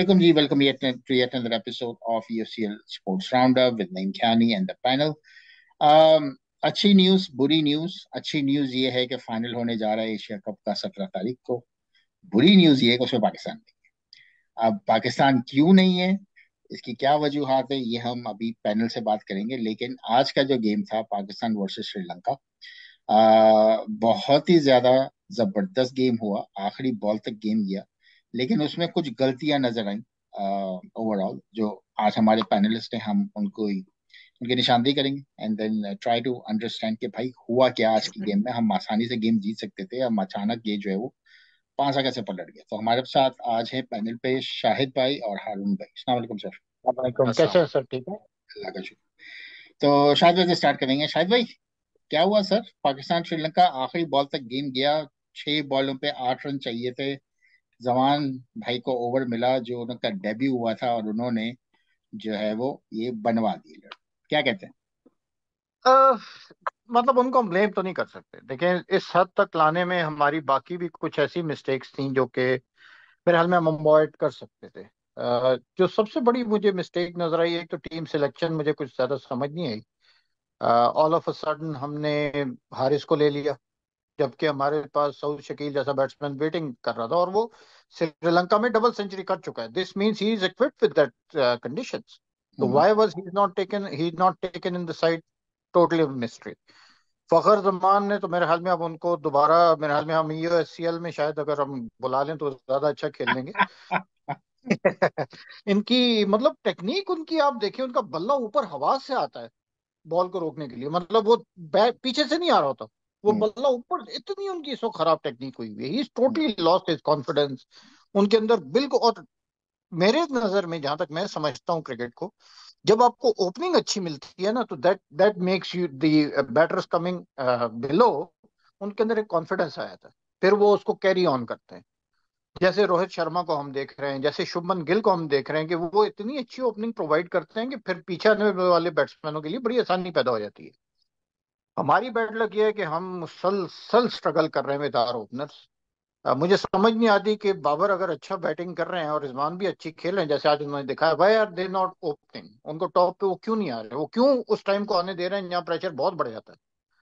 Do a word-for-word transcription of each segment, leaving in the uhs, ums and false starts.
Assalamualaikum ji, welcome yet to yet another episode of U F C L Sports Roundup with Naeem Khani and the panel. Um, अच्छी news, बुरी न्यूज। अच्छी news ये है कि final होने जा रहा है एशिया कप का सत्रह तारीख को। बुरी न्यूज ये है कि उसमें पाकिस्तान नहीं है। अब पाकिस्तान क्यों नहीं है, इसकी क्या वजूहात है, ये हम अभी पैनल से बात करेंगे। लेकिन आज का जो गेम था पाकिस्तान वर्सेस श्रीलंका, आ, बहुत ही ज्यादा जबरदस्त गेम हुआ। आखिरी बॉल तक गेम गया, लेकिन उसमें कुछ गलतियां नजर आई ओवरऑल, जो आज हमारे पैनलिस्ट हैं, हम उनको ही उनकी निशानदेही करेंगे and then try to understand कि भाई हुआ क्या आज की गेम में। हम आसानी से गेम जीत सकते थे, हम अचानक ये जो है वो पांच कैसे पलट गया। तो हमारे साथ आज है पैनल पे शाहिद भाई और हारून भाई। अस्सलाम वालेकुम सर। वालेकुम। कैसे हैं सर? ठीक है। अल्लाह का शुक्र। तो शाहिद भाई से स्टार्ट करेंगे। शाहिद भाई, क्या हुआ सर? पाकिस्तान श्रीलंका आखिरी बॉल तक गेम गया। छह बॉलों पे आठ रन चाहिए थे। जमान भाई को ओवर मिला, जो उनका डेब्यू हुआ था, और उन्होंने जो है वो ये बनवा दिए। क्या कहते हैं? अ, मतलब उनको हम ब्लेम तो नहीं कर सकते। देखिए, इस हद तक लाने में हमारी बाकी भी कुछ ऐसी मिस्टेक्स थी जो कि मेरे ख्याल में हम अवॉइड कर सकते थे। अ, जो सबसे बड़ी मुझे मिस्टेक नजर आई, एक तो टीम सिलेक्शन मुझे कुछ ज्यादा समझ नहीं आई। ऑल ऑफ अ सडन हमने हारिस को ले लिया, जबकि हमारे पास सऊद शकील जैसा बैट्समैन वेटिंग कर रहा था और वो श्रीलंका में डबल सेंचुरी कर चुका है। This means he is equipped with that conditions. तो hmm. Why was he not taken he not taken in the side? Totally mystery. Fakhar Zaman ने तो मेरे ख्याल में अब उनको दोबारा, मेरे ख्याल में हम यूएससीएल में शायद अगर हम बुला लें तो ज्यादा अच्छा खेल लेंगे। इनकी मतलब टेक्निक, उनकी आप देखिए, उनका बल्ला ऊपर हवा से आता है बॉल को रोकने के लिए। मतलब वो बैट पीछे से नहीं आ रहा होता, वो हम्म। बल्ला ऊपर। इतनी उनकी सो खराब टेक्निक हुई हुई है, he is totally lost his confidence उनके अंदर बिल्कुल। और मेरे नजर में, जहां तक मैं समझता हूँ क्रिकेट को, जब आपको ओपनिंग अच्छी मिलती है ना, तो that that makes you the batters coming below, उनके अंदर एक कॉन्फिडेंस आ जाता है, फिर वो उसको कैरी ऑन करते हैं। जैसे रोहित शर्मा को हम देख रहे हैं, जैसे शुभमन गिल को हम देख रहे हैं कि वो इतनी अच्छी ओपनिंग प्रोवाइड करते हैं कि फिर पीछे आने वाले बैट्समैनों के लिए बड़ी आसानी पैदा हो जाती है। हमारी बैड लक ये है कि हम मुसलसल स्ट्रगल कर रहे हैं विद आवर ओपनर्स। अब मुझे समझ नहीं आती कि बाबर अगर अच्छा बैटिंग कर रहे हैं और रिजवान भी अच्छी खेल रहे हैं जैसे आज उन्होंने दिखाया, why are they not opening? उनको टॉप पे वो क्यों नहीं आ रहे? वो क्यों उस टाइम को आने दे रहे हैं जहाँ प्रेशर बहुत बढ़ जाता है?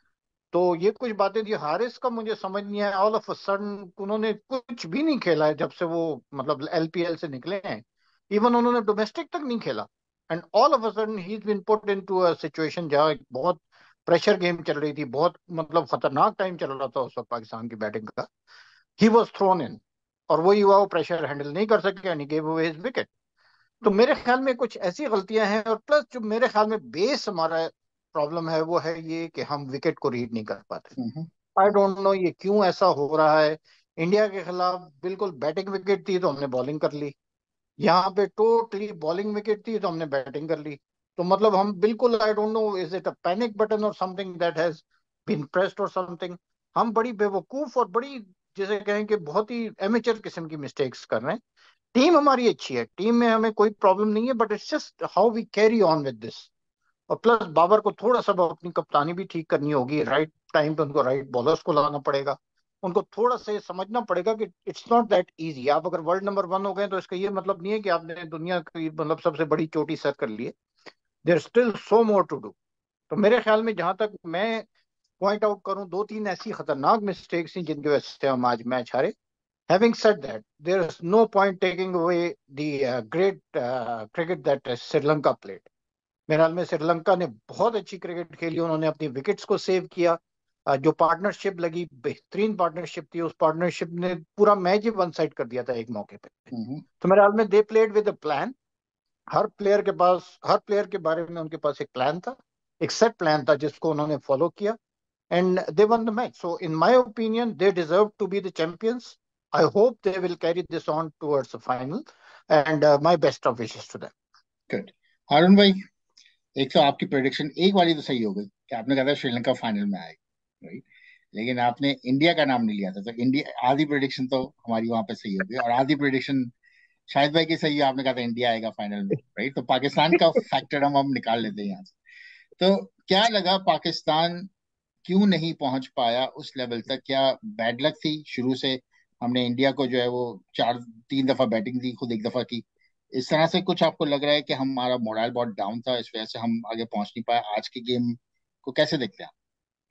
तो ये कुछ बातें थी। हारिस का मुझे समझ नहीं आया, ऑल ऑफ अ सडन उन्होंने कुछ भी नहीं खेला है जब से वो मतलब एलपीएल से निकले हैं। इवन उन्होंने डोमेस्टिक तक नहीं खेला, and all of a sudden he is been put into a situation जहाँ एक बहुत प्रेशर गेम चल रही थी, बहुत मतलब खतरनाक टाइम चल रहा था उस वक्त पाकिस्तान की बैटिंग का। ही वॉज थ्रोन इन, और वही हुआ, वो प्रेशर हैंडल नहीं कर सके and he gave away his wicket. तो मेरे ख्याल में कुछ ऐसी गलतियां हैं, और प्लस जो मेरे ख्याल में बेस हमारा प्रॉब्लम है वो है ये कि हम विकेट को रीड नहीं कर पाते। हम्म। आई डोंट नो ये क्यों ऐसा हो रहा है। इंडिया के खिलाफ बिल्कुल बैटिंग विकेट थी तो हमने बॉलिंग कर ली, यहाँ पे टोटली बॉलिंग विकेट थी तो हमने बैटिंग कर ली। तो मतलब हम बिल्कुल, I don't know, is it a panic button or something that has been pressed or something. हम बड़ी बेवकूफ और बड़ी, जैसे कहें कि बहुत ही एमेचर किस्म की मिस्टेक्स कर रहे हैं। टीम हमारी अच्छी है, टीम में हमें कोई प्रॉब्लम नहीं है, but it's just how we carry on with this. और प्लस बाबर को थोड़ा सा अपनी कप्तानी भी ठीक करनी होगी, राइट टाइम पे उनको राइट बॉलर्स को लाना पड़ेगा। उनको थोड़ा सा ये समझना पड़ेगा कि इट्स नॉट दैट इजी। आप अगर वर्ल्ड नंबर वन हो गए तो इसका ये मतलब नहीं है कि आपने दुनिया की मतलब सबसे बड़ी चोटी सर कर ली है। There still so more to do. तो मेरे ख्याल में, जहां तक मैं पॉइंट आउट करूं, दो तीन ऐसी खतरनाक मिस्टेक्स थी जिनकी वजह से हम आज मैच हारे। Having said that, there is no point taking away the uh, great uh, cricket that uh, Sri Lanka played. मेरे ख्याल में श्रीलंका ने बहुत अच्छी क्रिकेट खेली, उन्होंने अपनी विकेट्स को सेव किया। अ, जो पार्टनरशिप लगी, बेहतरीन पार्टनरशिप थी, उस पार्टनरशिप ने पूरा मैच ही वन साइड कर दिया था एक मौके पे। हम्म। तो मेरे ख्याल में they played with a plan. हर प्लेयर के पास, हर प्लेयर के बारे में उनके पास एक प्लान था, एक सेट प्लान था जिसको उन्होंने फॉलो किया, and they won the match. So in my opinion they deserve to be the champions. I hope they will carry this on towards the final, and my best of wishes to them. Good. Haroon भाई, एक तो आपकी prediction एक वाली तो सही हो गई कि आपने कहा था श्रीलंका फाइनल में आएगी, राइट। लेकिन आपने इंडिया का नाम नहीं लिया था, तो इंडिया आधी प्रेडिक्शन तो हमारी वहां पे सही हो गई, और आधी प्रेडिक्शन शायद भाई की सही है। आपने कहा था इंडिया आएगा फाइनल में, राइट। तो पाकिस्तान का फैक्टर हम हम निकाल लेते हैं यहाँ से। तो क्या लगा, पाकिस्तान क्यों नहीं पहुंच पाया उस लेवल तक? क्या बैड लक थी शुरू से? हमने इंडिया को जो है वो चार तीन दफा बैटिंग दी, खुद एक दफा की, इस तरह से कुछ आपको लग रहा है कि हमारा मोरल बहुत डाउन था, इस वजह से हम आगे पहुंच नहीं पाए? आज की गेम को कैसे देखते हैं आप?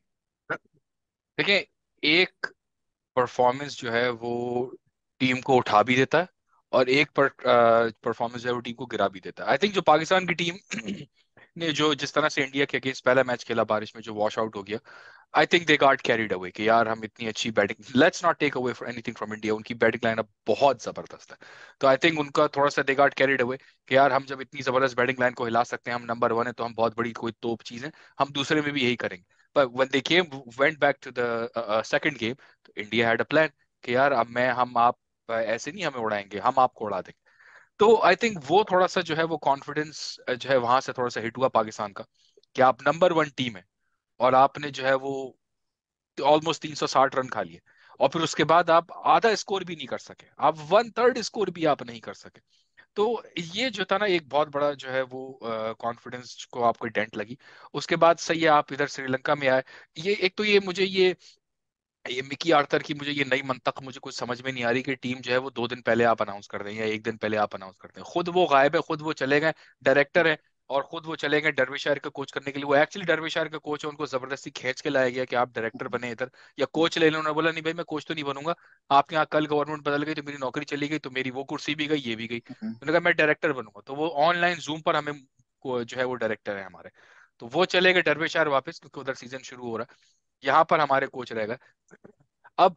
देखिए, एक परफॉर्मेंस जो है वो टीम को उठा भी देता है, और एक पर परफॉर्मेंस जो है वो टीम को गिरा भी देता है। आई थिंक जो पाकिस्तान की टीम ने जो जिस तरह से इंडिया के अगेंस्ट पहला मैच खेला बारिश में, जो वॉश आउट हो गया, I think they got carried away कि यार हम इतनी अच्छी batting, let's not take away for anything from India, उनकी बैटिंग लाइनअप बहुत जबरदस्त है। तो आई थिंक उनका थोड़ा सा दे गॉट कैरिड अवे कि यार हम जब इतनी जबरदस्त बैटिंग लाइन को हिला सकते हैं, हम नंबर वन है, तो हम बहुत बड़ी कोई तोप चीज है, हम दूसरे में भी यही करेंगे। पर when they came went back to the second game, तो इंडिया हैड अ प्लान कि यार अब मैं हम आप अ, ऐसे नहीं हमें उड़ाएंगे, हम आपको उड़ा देंगे। तो आई थिंक वो थोड़ा सा जो है वो कॉन्फिडेंस जो है वहां से थोड़ा सा हिट हुआ पाकिस्तान का, कि आप नंबर वन टीम है, और आपने जो है वो ऑलमोस्ट तीन सौ साठ रन खा लिए, और फिर उसके बाद आप आधा स्कोर भी नहीं कर सके, आप वन थर्ड स्कोर भी आप नहीं कर सके। तो ये जो था ना, एक बहुत बड़ा जो है वो कॉन्फिडेंस को आपको डेंट लगी। उसके बाद सही है, आप इधर श्रीलंका में आए। ये एक तो ये मुझे ये ये मिकी आर्थर की मुझे ये नई मंतक मुझे कुछ समझ में नहीं आ रही कि टीम जो है वो दो दिन पहले आप अनाउंस कर दें या एक दिन पहले आप अनाउंस कर दें। खुद वो गायब है, खुद वो चले गए, डायरेक्टर है, और खुद वो चले गए डर्विशायर का कोच करने के लिए। वो एक्चुअली डर्विशायर का कोच है, उनको जबरदस्ती खींच के लाया गया कि आप डायरेक्टर बने इधर, या कोच ले लें। उन्होंने बोला नहीं भाई, मैं कोच तो नहीं बनूंगा, आपके यहाँ कल गवर्नमेंट बदल गई तो मेरी नौकरी चली गई, तो मेरी वो कुर्सी भी गई, ये भी गई। हम्म। उन्होंने कहा मैं डायरेक्टर बनूंगा, तो वो ऑनलाइन जूम पर हमें को- जो है वो डायरेक्टर है हमारे। तो वो चले गए डर्विशायर वापस, क्योंकि उधर सीजन शुरू हो रहा है, यहाँ पर हमारे कोच रहेगा। अब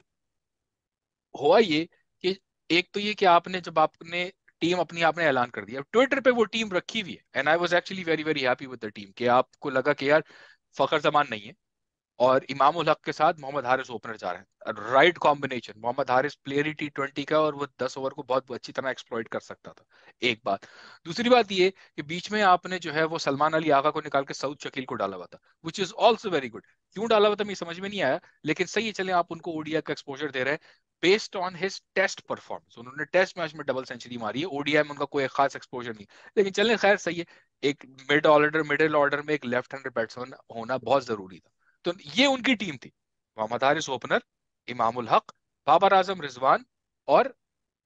हुआ ये कि एक तो ये कि आपने जब आपने टीम अपनी आपने ऐलान कर दिया, ट्विटर पे वो टीम रखी हुई है, and I was actually very very happy with the team, कि आपको लगा कि यार फखर जमान नहीं है, और इमाम उल हक के साथ मोहम्मद हारिस ओपनर जा रहे हैं, right combination. Mohammad Haris player ही टी ट्वेंटी का, और वो दस ओवर को बहुत अच्छी तरह एक्सप्लॉइट कर सकता था। एक बात। दूसरी बात ये कि बीच में आपने जो है वो सलमान अली आगा को निकाल के सऊद शकील को डाला हुआ था, which is also very good. क्यों डाला हुआ था मुझे समझ में नहीं आया, लेकिन सही है, चले आप उनको ओडीआई का एक्सपोजर दे रहे हैं based on his test performance. उन्होंने टेस्ट मैच में डबल सेंचुरी मारी है, ओडीआई में उनका कोई खास एक्सपोजर नहीं, लेकिन चलें खैर सही है। एक मिड ऑर्डर मिडिल ऑर्डर में एक लेफ्ट हैंडेड बैट्समैन होना बहुत जरूरी था। तो ये उनकी टीम थी, मोहम्मद हारिस ओपनर, इमामुल हक, बाबर आजम रिजवान, और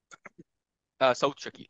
अ, सऊद शकील।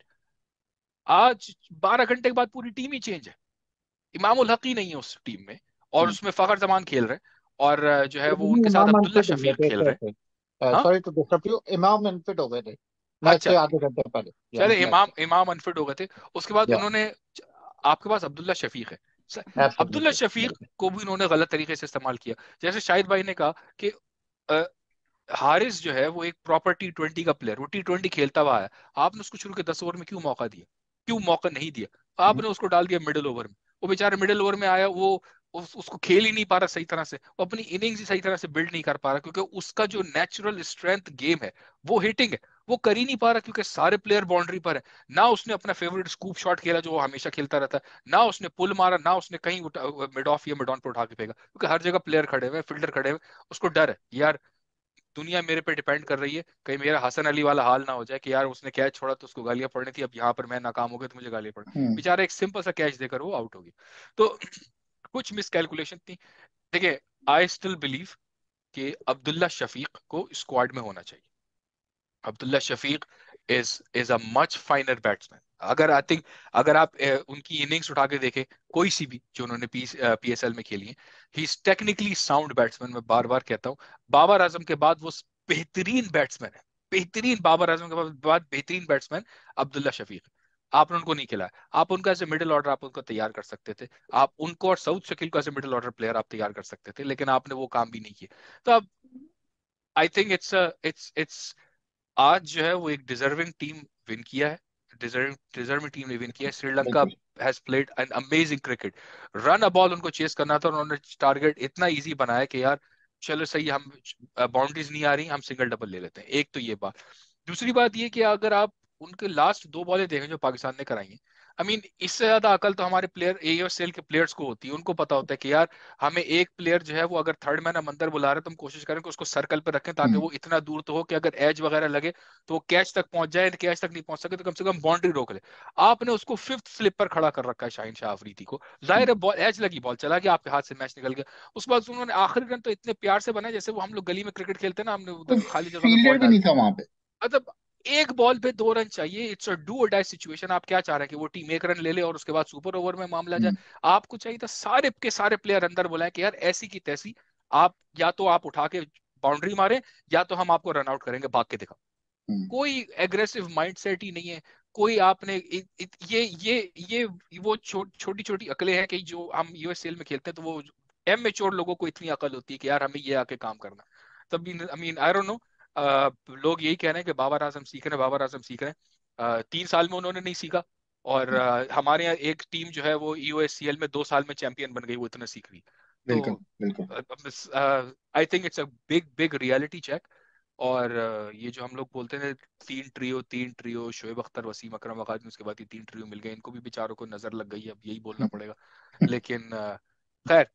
आज बारह घंटे के बाद पूरी टीम ही चेंज है, इमामुल हक ही नहीं है उस टीम में, और हम्म। उसमें फखर जमान खेल रहे हैं, और अ, जो है वो उनके साथ इमाम अब्दुल्ला अनफिट हो गए शफीक थे इस खेल रहे हैं। वजह से, हाँ, sorry to disturb you, Imam unfit हो गए थे मैच अच्छा, से आधे घंटे पहले, या चले मैच इमाम से, इमाम अनफिट हो गए थे। उसके बाद या उन्होंने, आपके पास अब्दुल्ला शफीक है, स- अब्दुल्ला शफीक एब्सोल्युटली। को भी उन्होंने गलत तरीके से इस्तेमाल किया। जैसे शाहिद भाई ने कहा कि अ, हारिस जो है वो एक प्रॉपर टी ट्वेंटी का प्लेयर, वो टी ट्वेंटी खेलता हुआ है, आपने उसको शुरू के दस ओवर में क्यों मौका दिया, क्यों मौका नहीं दिया? आपने उसको डाल दिया मिडिल ओवर में, वो बेचारा मिडिल ओवर में आया, वो उस, उसको खेल ही नहीं पा रहा सही तरह से, वो अपनी इनिंग्स ही सही तरह से बिल्ड नहीं कर पा रहा, क्योंकि उसका जो नेचुरल स्ट्रेंथ गेम है वो हिटिंग है, वो कर ही नहीं पा रहा, क्योंकि सारे प्लेयर बाउंड्री पर है। ना उसने अपना फेवरेट स्कूप शॉट खेला जो वो हमेशा खेलता रहता है, ना उसने पुल मारा, ना उसने कहीं मिड ऑफ या मिड ऑन पे उठा के फेंका, क्योंकि हर जगह प्लेयर खड़े हुए, फील्डर खड़े हुए। उसको डर है यार, दुनिया मेरे पे डिपेंड कर रही है, कहीं मेरा हसन अली वाला हाल ना हो जाए कि यार उसने कैच छोड़ा तो उसको गालियां पड़नी थी, अब यहाँ पर मैं नाकाम हो गया तो मुझे गालियां पड़। हम्म। बेचारा एक सिंपल सा कैच देकर वो आउट हो गया। तो कुछ मिसकैलकुलेशन थी। देखिए, आई स्टिल बिलीव कि अब्दुल्ला शफीक को स्क्वाड में होना चाहिए। Abdullah Shafique is is a much finer batsman. अगर आई थिंक, अगर आप अ, उनकी इनिंग्स उठा के देखें, कोई सी भी जो उन्होंने पी पीएसएल में खेली है, he is technically sound batsman. मैं बार बार कहता हूँ, बाबर आजम के बाद वो बेहतरीन बैट्समैन है, बेहतरीन, बाबर आजम के बाद बाद बेहतरीन बैट्समैन अब्दुल्ला शफीक। आपने उनको नहीं खिलाया, आप उनका एज ए मिडिल ऑर्डर आप उनको तैयार कर सकते थे, आप उनको और सऊद शकील को as a middle order player आप तैयार कर सकते थे, लेकिन आपने वो काम भी नहीं किया। तो अब I think it's it's it's आज जो है वो एक डिजर्विंग टीम विन किया है, डिजर्विंग डिजर्विंग टीम ने विन किया है। श्रीलंका बिल्कुल। Has played an amazing cricket. Run a ball उनको चेस करना था, उन्होंने टारगेट इतना इजी बनाया कि यार चलो सही, हम बाउंड्रीज नहीं आ रही, हम सिंगल डबल ले लेते हैं। एक तो ये बात। दूसरी बात ये कि अगर आप उनके लास्ट दो बॉलें देखें जो पाकिस्तान ने कराई हैं, आई मीन इससे ज्यादा अकल तो हमारे प्लेयर एएफसीएल के प्लेयर्स को होती है। उनको पता होता है कि यार हमें एक प्लेयर जो है वो अगर थर्ड मैन हम अंदर बुला रहे हैं तो हम कोशिश करें कि उसको सर्कल पे रखें, ताकि हम्म। वो इतना दूर तो हो कि अगर एज वगैरह लगे तो वो कैच तक पहुंच जाए, कैच तक नहीं पहुंच सके तो कम से कम बाउंड्री रोक ले। आपने उसको फिफ्थ स्लिप पर खड़ा कर रखा है, शाहीन शाह अफरीदी को। जाहिर है हम्म। बॉल एज लगी, बॉल चला गया आपके हाथ से, मैच निकल गया। उस बाद उन्होंने आखिरी रन तो इतने प्यार से बनाए जैसे वो हम लोग गली में क्रिकेट खेलते हैं ना, हमने कोई उधर खाली जगह में फील्डर बॉल भी डाल नहीं दी। था वहां पे। मतलब एक बॉल पे दो रन चाहिए, इट्स अ डू और डाई सिचुएशन। आप क्या चाह रहे हैं कि वो टीम एक रन ले ले और उसके बाद सुपर ओवर में मामला जाए? हम्म, आपको चाहिए था सारे के सारे प्लेयर अंदर बुलाए कि यार ऐसी की तैसी, आप या तो आप उठा के बाउंड्री मारे, या तो हम आपको रन आउट करेंगे, भाग के दिखाओ। हम्म, कोई एग्रेसिव माइंडसेट ही नहीं है। कोई आपने इ, इ, ये ये ये वो छो, छोटी छोटी अकलें हैं कि जो हम यूएसएल में खेलते हैं, तो वो एमेच्योर लोगों को इतनी अकल होती है कि यार हमें ये आके काम करना। तब भी I mean I don't know, लोग यही कह रहे हैं कि बाबर आजम सीख रहे हैं, बाबर आजम सीख रहे हैं। अ, तीन साल में उन्होंने नहीं सीखा, और अ, हमारे यहाँ एक टीम जो है वो यूएससीएल में दो साल में चैंपियन बन गई, वो इतना सीख रही। बिल्कुल तो बिल्कुल। I think it's a big big reality check. और अ, ये जो हम लोग बोलते हैं तीन ट्रियो तीन ट्रियो, शोएब अख्तर, वसीम अकरम, वकास, उसके बाद ये तीन ट्रियो मिल गए, इनको भी बेचारों को नजर लग गई है, अब यही बोलना पड़ेगा। लेकिन अ, खैर,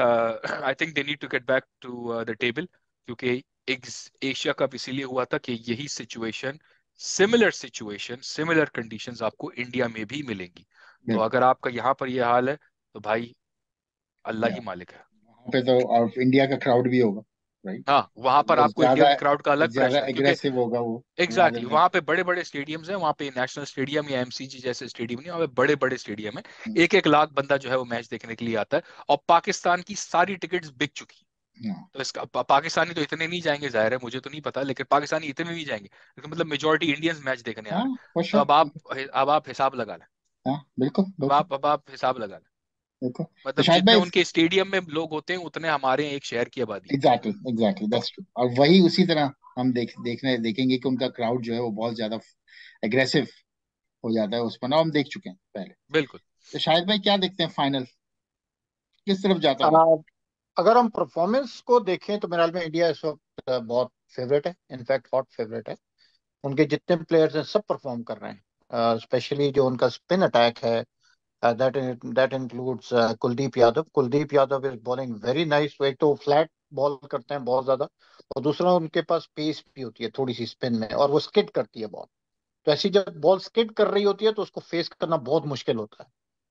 I think they need to get back to the table, क्योंकि एशिया कप इसीलिए हुआ था कि यही situation, similar situation, similar conditions आपको इंडिया में भी मिलेंगी। तो बिल्कुल। अगर आपका यहाँ पर ये हाल है, तो भाई अल्लाह या ही मालिक है। वहाँ पे तो और इंडिया का क्राउड भी होगा, राइट? हाँ, वहां पर वो आपको इंडिया ज्यादा के क्राउड का अलग ज्यादा प्रेशर, क्योंकि एग्रेसिव होगा वो। एग्जैक्टली rather exactly, than- वहां पे बड़े बड़े स्टेडियम्स हैं, वहां पे नेशनल स्टेडियम या एमसीजी जैसे स्टेडियम नहीं, वहां पे बड़े बड़े स्टेडियम है। हम्म, एक एक लाख बंदा जो है वो मैच देखने के लिए आता है, और पाकिस्तान की सारी टिकट्स बिक चुकी है। हाँ, तो इसका पा, पाकिस्तानी तो इतने नहीं जाएंगे, जाहिर है, मुझे तो नहीं पता, लेकिन पाकिस्तानी इतने नहीं जाएंगे, लेकिन मतलब मेजोरिटी इंडियंस मैच देखने आ हाँ, रहे हैं। for तो sure। अब आप अब आप हिसाब लगा लें। हाँ, बिल्कुल अब बिल्कुल आप अब आप हिसाब लगा लें। बिल्कुल। तो मतलब शायद जितने भाई, उनके स्टेडियम में लोग होते हैं, उतने हमारे एक शहर की आबादी है। Exactly exactly, that's true. और वही उसी तरह हम देख देखने देखेंगे कि उनका क्राउड जो है वो बहुत ज्यादा एग्रेसिव हो जाता है उस पर ना, हम देख चुके हैं पहले। बिल्कुल। तो शायद भाई क्या देखते हैं, फाइनल किस तरफ जाता आ, होगा? अगर हम परफॉर्मेंस को देखें तो मेरे ख्याल में इंडिया इस वक्त आ, बहुत फेवरेट है, इनफैक्ट हॉट फेवरेट है। उनके जितने प्लेयर्स हैं सब परफॉर्म कर रहे हैं, स्पेशली जो उनका स्पिन अटैक है, that that includes Kuldeep Yadav. Kuldeep Yadav is bowling very nice. एक तो फ्लैट बॉल करते हैं बहुत ज्यादा, और दूसरा उनके पास पेस भी होती है थोड़ी सी स्पिन में, और वो स्किड करती है बॉल। तो ऐसी जब बॉल स्किड कर रही होती है तो उसको फेस करना बहुत मुश्किल होता है।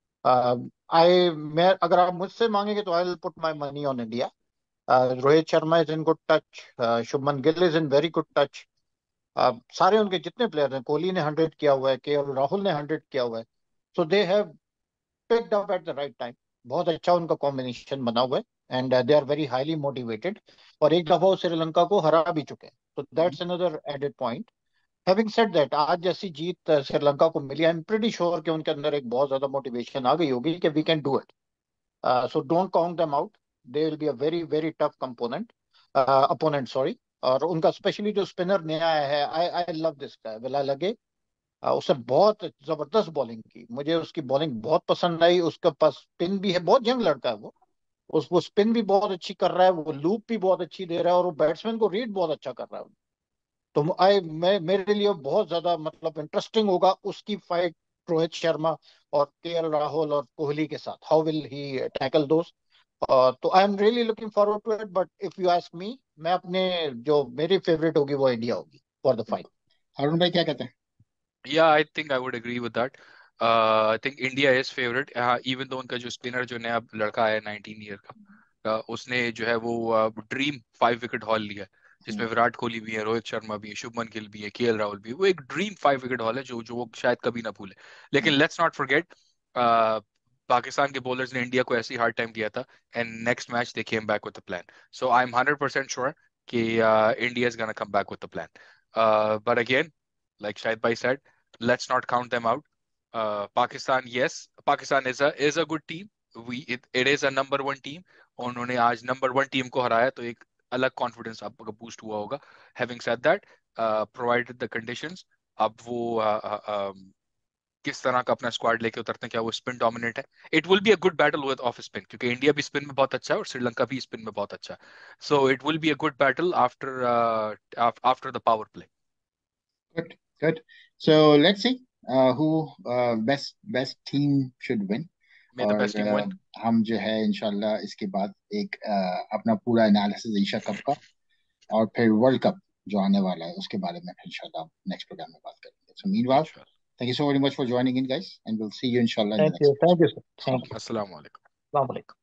आई मैं अगर आप मुझसे मांगेंगे तो I will put my money on India. Rohit Sharma is in good touch, Shubman Gill is in very good touch. सारे उनके जितने प्लेयर हैं, कोहली ने हंड्रेड किया हुआ है, के राहुल ने हंड्रेड किया हुआ है। So they have picked up at the right time. बहुत अच्छा उनका कॉम्बिनेशन बना हुआ है, and they are very highly motivated. और एक दफा वो श्रीलंका को हरा भी चुके हैं, तो that's another added point. Having said that, आज जैसी जीत uh, श्रीलंका को मिली, आई एम प्रीटी श्योर कि उनके अंदर एक बहुत ज्यादा मोटिवेशन आ गई होगी कि we can do it. So don't count them out. They will be a very very tough component opponent, sorry. और उनका स्पेशली जो स्पिनर नया आया है, I I love this guy, विला लगे। uh, उसने बहुत जबरदस्त बॉलिंग की, मुझे उसकी बॉलिंग बहुत पसंद आई। उसके पास स्पिन भी है, बहुत यंग लड़का है वो। उस वो स्पिन भी बहुत अच्छी कर रहा है, वो लूप भी बहुत अच्छी दे रहा है, और वो बैट्समैन को रीड बहुत अच्छा कर रहा है। तो आई मैं मेरे लिए बहुत ज्यादा मतलब इंटरेस्टिंग होगा उसकी फाइट रोहित शर्मा और केएल राहुल और कोहली के साथ। हाउ विल ही टैकल दोस्त? तो I am really looking forward to it. But if you ask me, मैं अपने जो मेरी फेवरेट होगी वो इंडिया होगी फॉर द फाइनल। अरुण भाई क्या कहते हैं? Yeah I think I would agree with that. I think India is favourite, even though उनका जो स्पिनर जो नया लड़का है नाइनटीन ईयर का, uh, उसने जो है वो ड्रीम फाइव विकेट हॉल लिया है, जिसमें विराट कोहली भी है, रोहित शर्मा भी है, शुभमन गिल भी है, केएल राहुल भी है। वो एक ड्रीम फाइव विकेट हॉल है जो जो वो शायद कभी ना भूले। लेकिन लेट्स नॉट फॉरगेट, पाकिस्तान के बॉलर्स ने इंडिया को ऐसी हार्ड टाइम दिया था, and next match they came back with the plan. So I am hundred percent sure कि India is gonna come back with the plan. But again, like Shahid Bhai said, let's not count them out. Uh, Pakistan, yes, Pakistan is a is a good team. We it, it is a number one team. उन्होंने आज number one team को हराया, तो एक अलग confidence आपका boost हुआ होगा। Having said that, uh, provided the conditions, अब वो uh, uh, um, किस तरह का अपना स्क्वाड लेके उतरते हैं, क्या वो स्पिन डोमिनेट है? It will be a good battle with off spin, क्योंकि इंडिया भी स्पिन में बहुत अच्छा है और श्रीलंका भी स्पिन में बहुत अच्छा है। So it will be a good battle after after the power play. Good, good. So let's see uh, who uh, best best team should win. May the और बेस्ट टीम विन। uh, हम जो है इंशाल्लाह इसके बाद एक uh, अपना पूरा एनालिसिस एशिया कप का और फिर वर्ल्ड कप जो आने वाला है उसके बारे में फिर इंशाल्लाह नेक्स्ट प्रोग्राम में बात करेंगे। So meanwhile, इंशाल्लाह। thank you so very much for joining in, guys, and we'll see you inshallah in the thank next you, episode. Thank you sir, thank Assalamu you. अस्सलाम वालेकुम। अस्सलाम वालेकुम।